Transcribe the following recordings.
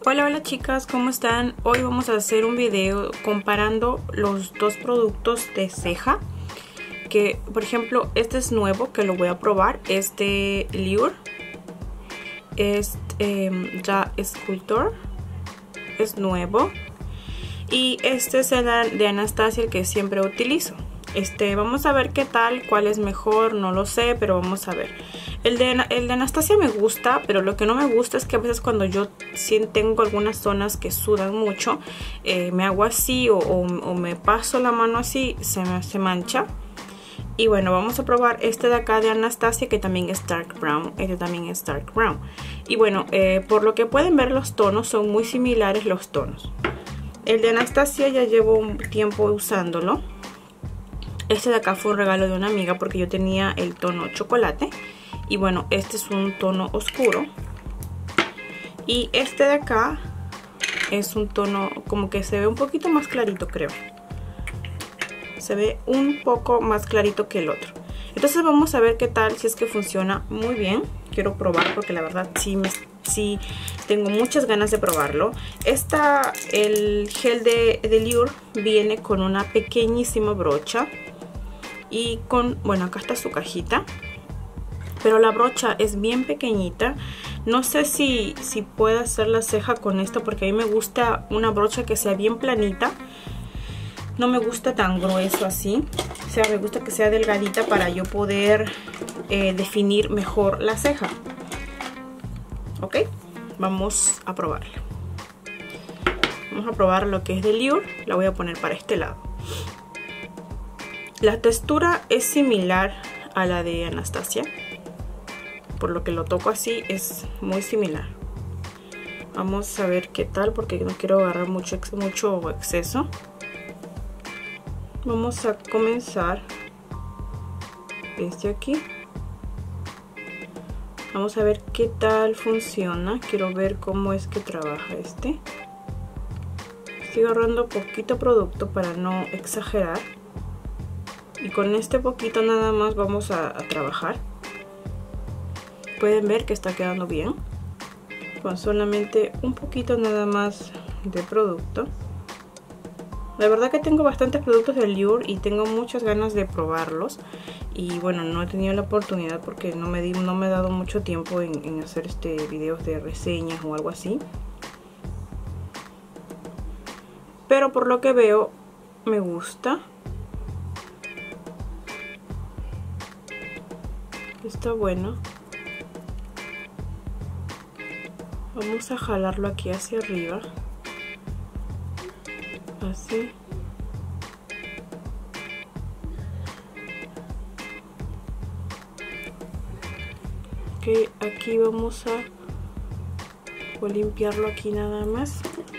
Hola, hola chicas, ¿cómo están? Hoy vamos a hacer un video comparando los dos productos de ceja. Que, por ejemplo, este es nuevo, que lo voy a probar. Es de Lure. Es ya Sculptor. Es nuevo. Y este es el de Anastasia, el que siempre utilizo. Vamos a ver qué tal, cuál es mejor, no lo sé, pero vamos a ver. El de Anastasia me gusta, pero lo que no me gusta es que a veces cuando yo tengo algunas zonas que sudan mucho, me hago así o me paso la mano así, se mancha. Y bueno, vamos a probar este de acá de Anastasia, que también es dark brown. Este también es dark brown. Y bueno, por lo que pueden ver, los tonos son muy similares los tonos. El de Anastasia ya llevo un tiempo usándolo. Este de acá fue un regalo de una amiga porque yo tenía el tono chocolate. Y bueno, este es un tono oscuro. Y este de acá es un tono como que se ve un poquito más clarito, creo. Se ve un poco más clarito que el otro. Entonces vamos a ver qué tal, si es que funciona muy bien. Quiero probar porque la verdad sí tengo muchas ganas de probarlo. El gel de Lure viene con una pequeñísima brocha. Y bueno, acá está su cajita. Pero la brocha es bien pequeñita. No sé si puedo hacer la ceja con esto, porque a mí me gusta una brocha que sea bien planita. No me gusta tan grueso así. O sea, me gusta que sea delgadita para yo poder definir mejor la ceja. Ok, vamos a probarla. Vamos a probar lo que es de Lure. La voy a poner para este lado. La textura es similar a la de Anastasia. Por lo que lo toco así, es muy similar. Vamos a ver qué tal, porque no quiero agarrar mucho exceso. Vamos a comenzar desde aquí. Vamos a ver qué tal funciona. Quiero ver cómo es que trabaja este. Estoy agarrando poquito producto para no exagerar. Y con este poquito nada más vamos a trabajar. Pueden ver que está quedando bien. Con solamente un poquito nada más de producto. La verdad que tengo bastantes productos de Lure y tengo muchas ganas de probarlos. Y bueno, no he tenido la oportunidad porque no me he dado mucho tiempo en hacer videos de reseñas o algo así. Pero por lo que veo, me gusta. Está bueno. Vamos a jalarlo aquí hacia arriba. Así. Ok, aquí vamos a limpiarlo aquí nada más.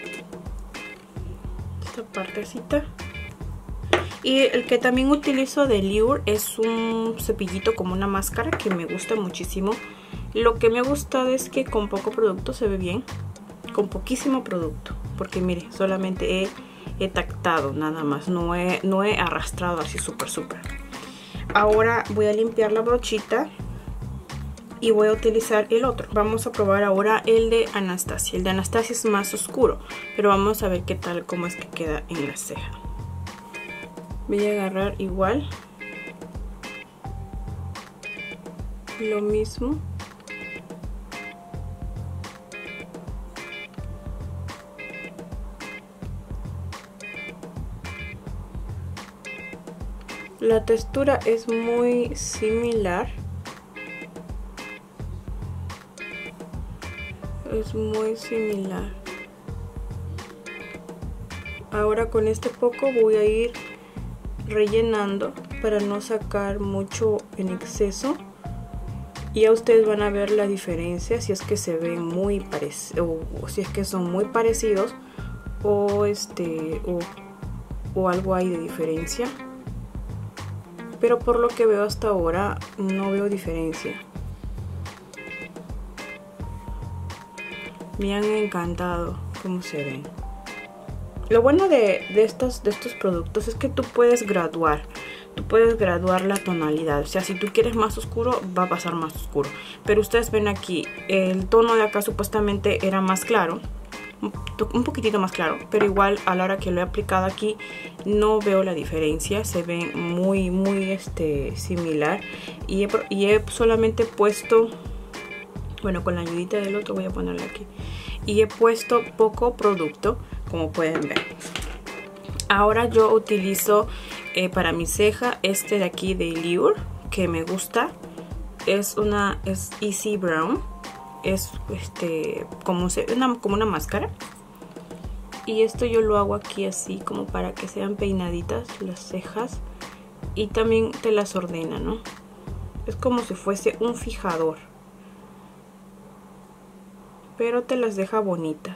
Esta partecita. Y el que también utilizo de Lure es un cepillito como una máscara que me gusta muchísimo. Lo que me ha gustado es que con poco producto se ve bien. Con poquísimo producto. Porque mire, solamente he tactado nada más. No he arrastrado así súper. Ahora voy a limpiar la brochita. Y voy a utilizar el otro. Vamos a probar ahora el de Anastasia. El de Anastasia es más oscuro. Pero vamos a ver qué tal, cómo es que queda en la ceja. Voy a agarrar igual lo mismo. La textura es muy similar. Es muy similar. Ahora con este poco voy a ir rellenando para no sacar mucho en exceso. Y ya ustedes van a ver la diferencia, si es que se ven muy parecidos o si es que son muy parecidos o algo hay de diferencia. Pero por lo que veo hasta ahora no veo diferencia. Me han encantado cómo se ven. Lo bueno de estos productos es que tú puedes graduar. Tú puedes graduar la tonalidad. O sea, si tú quieres más oscuro, va a pasar más oscuro. Pero ustedes ven aquí, el tono de acá supuestamente era más claro. un poquitito más claro, pero igual a la hora que lo he aplicado aquí no veo la diferencia, se ve muy similar. Y he solamente puesto, bueno, con la ayudita del otro voy a ponerle aquí, y he puesto poco producto, como pueden ver. Ahora yo utilizo para mi ceja este de aquí de Lure, que me gusta. Es Easy Brown. Es como una máscara. Y esto yo lo hago aquí así, como para que sean peinaditas las cejas. Y también te las ordena, ¿no? Es como si fuese un fijador, pero te las deja bonitas.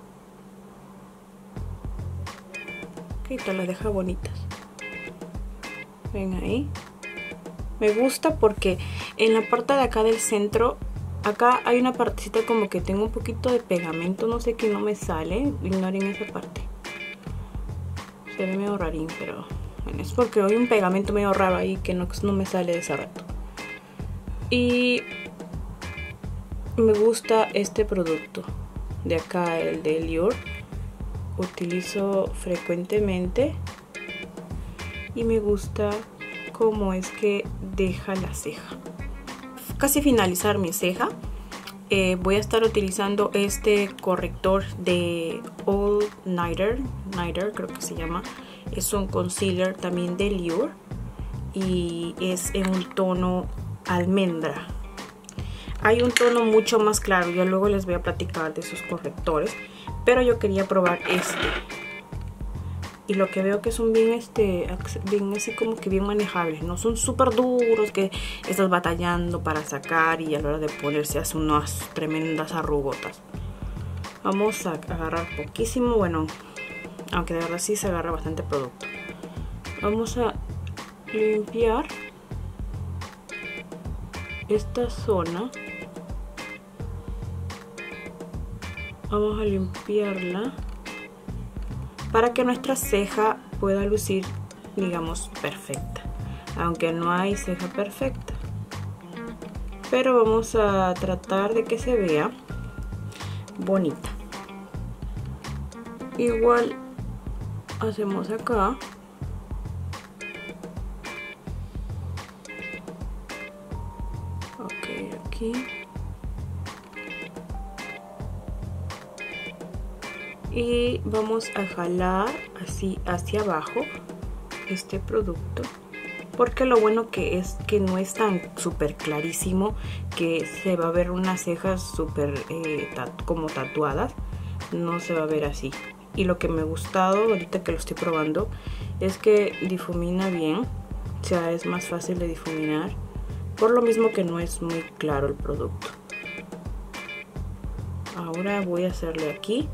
Ok, te las deja bonitas. Ven ahí. Me gusta porque en la parte de acá del centro, acá hay una partecita como que tengo un poquito de pegamento, no sé, que no me sale. Ignoren esa parte. Se ve medio rarín, pero bueno, es porque hay un pegamento medio raro ahí que no me sale de ese rato. Y me gusta este producto de acá, el de Lure. Utilizo frecuentemente y me gusta cómo es que deja la ceja. Casi finalizar mi ceja, voy a estar utilizando este corrector de All Nighter, creo que se llama. Es un concealer también de Lure y es en un tono almendra. Hay un tono mucho más claro, ya luego les voy a platicar de esos correctores, pero yo quería probar este. Y lo que veo que son bien así como que bien manejables. No son súper duros que estás batallando para sacar y a la hora de ponerse hace unas tremendas arrugotas. Vamos a agarrar poquísimo, bueno, aunque de verdad sí se agarra bastante producto. Vamos a limpiar esta zona. Vamos a limpiarla para que nuestra ceja pueda lucir, digamos, perfecta. Aunque no hay ceja perfecta, pero vamos a tratar de que se vea bonita. Igual hacemos acá. Ok, aquí. Y vamos a jalar así hacia abajo este producto, porque lo bueno que es que no es tan súper clarísimo que se va a ver unas cejas súper como tatuadas. No se va a ver así. Y lo que me ha gustado ahorita que lo estoy probando es que difumina bien, o sea, es más fácil de difuminar, por lo mismo que no es muy claro el producto. Ahora voy a hacerle aquí.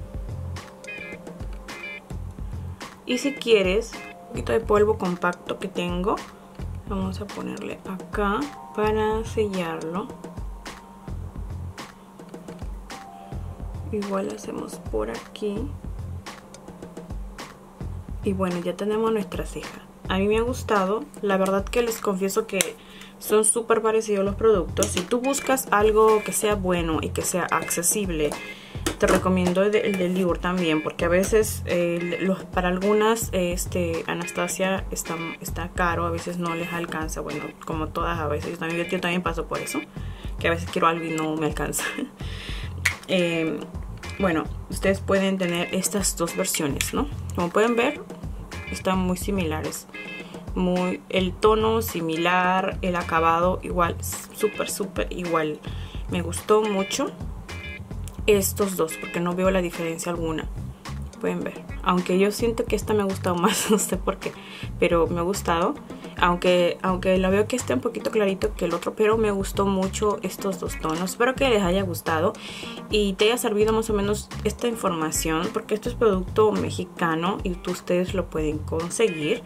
Y si quieres, un poquito de polvo compacto que tengo, vamos a ponerle acá para sellarlo. Igual hacemos por aquí. Y bueno, ya tenemos nuestra ceja. A mí me ha gustado. La verdad que les confieso que son súper parecidos los productos. Si tú buscas algo que sea bueno y que sea accesible, te recomiendo el de Lure también, porque a veces para algunas Anastasia está caro, a veces no les alcanza. Bueno, como todas, a veces yo también paso por eso, que a veces quiero algo y no me alcanza. Bueno, ustedes pueden tener estas dos versiones, ¿no? Como pueden ver, están muy similares. El tono similar, el acabado igual, súper igual. Me gustó mucho estos dos porque no veo la diferencia alguna. Pueden ver, aunque yo siento que esta me ha gustado más, no sé por qué, pero me ha gustado. Aunque la veo que está un poquito clarito que el otro, pero me gustó mucho estos dos tonos. Espero que les haya gustado y te haya servido más o menos esta información, porque esto es producto mexicano y ustedes lo pueden conseguir.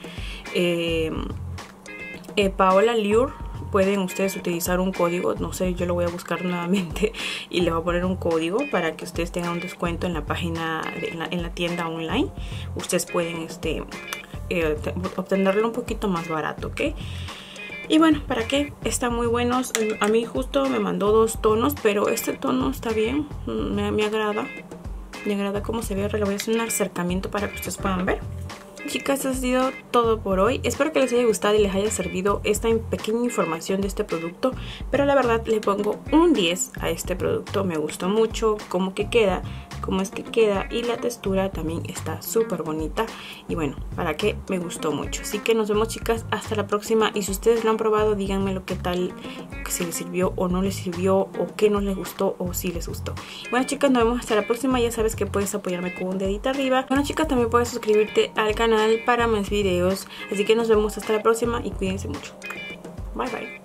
Paola Lure, pueden ustedes utilizar un código, no sé, yo lo voy a buscar nuevamente y le voy a poner un código para que ustedes tengan un descuento en la página, en la tienda online. Ustedes pueden obtenerlo un poquito más barato, ¿ok? Y bueno, ¿para qué? Están muy buenos. A mí justo me mandó dos tonos, pero este tono está bien, me agrada. Me agrada cómo se ve. Ahora le voy a hacer un acercamiento para que ustedes puedan ver. Chicas, eso ha sido todo por hoy. Espero que les haya gustado y les haya servido esta pequeña información de este producto. Pero la verdad le pongo un 10 a este producto. Me gustó mucho cómo que queda, cómo es que queda, y la textura también está súper bonita. Y bueno, para qué, me gustó mucho. Así que nos vemos, chicas, hasta la próxima. Y si ustedes lo han probado, díganme lo que tal, si les sirvió o no les sirvió, o qué no les gustó o si les gustó. Bueno, chicas, nos vemos hasta la próxima. Ya sabes que puedes apoyarme con un dedito arriba. Bueno, chicas, también puedes suscribirte al canal para más videos. Así que nos vemos hasta la próxima y cuídense mucho. Bye bye.